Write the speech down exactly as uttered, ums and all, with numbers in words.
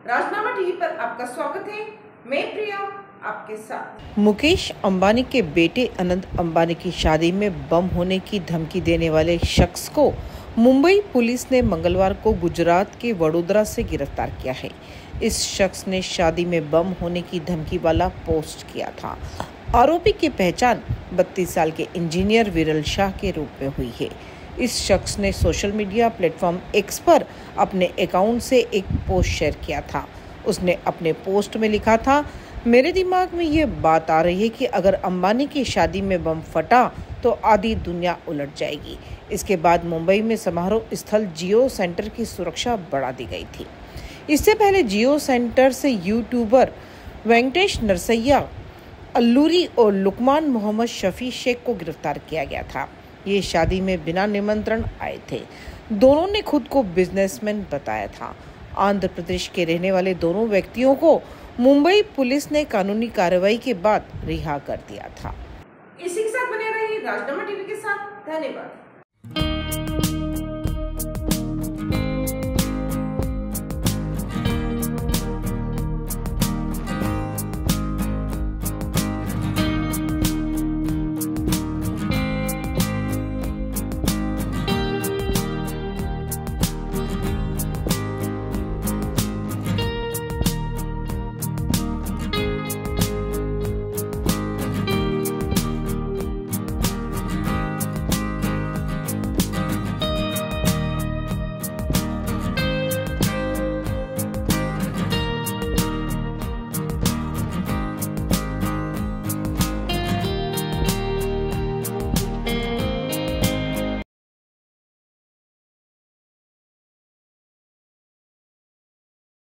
राजनामा TV पर आपका स्वागत है। मैं प्रिया आपके साथ। मुकेश अंबानी के बेटे अनंत अंबानी की शादी में बम होने की धमकी देने वाले शख्स को मुंबई पुलिस ने मंगलवार को गुजरात के वडोदरा से गिरफ्तार किया है। इस शख्स ने शादी में बम होने की धमकी वाला पोस्ट किया था। आरोपी की पहचान बत्तीस साल के इंजीनियर विरल शाह के रूप में हुई है। इस शख्स ने सोशल मीडिया प्लेटफॉर्म एक्स पर अपने अकाउंट से एक पोस्ट शेयर किया था। उसने अपने पोस्ट में लिखा था, मेरे दिमाग में ये बात आ रही है कि अगर अंबानी की शादी में बम फटा तो आधी दुनिया उलट जाएगी। इसके बाद मुंबई में समारोह स्थल जियो सेंटर की सुरक्षा बढ़ा दी गई थी। इससे पहले जियो सेंटर से यूट्यूबर वेंकटेश नरसैया अल्लूरी और लुकमान मोहम्मद शफी शेख को गिरफ्तार किया गया था। ये शादी में बिना निमंत्रण आए थे। दोनों ने खुद को बिजनेसमैन बताया था। आंध्र प्रदेश के रहने वाले दोनों व्यक्तियों को मुंबई पुलिस ने कानूनी कार्रवाई के बाद रिहा कर दिया था। इसी के साथ बने रहिए राजनामा टीवी के साथ। धन्यवाद।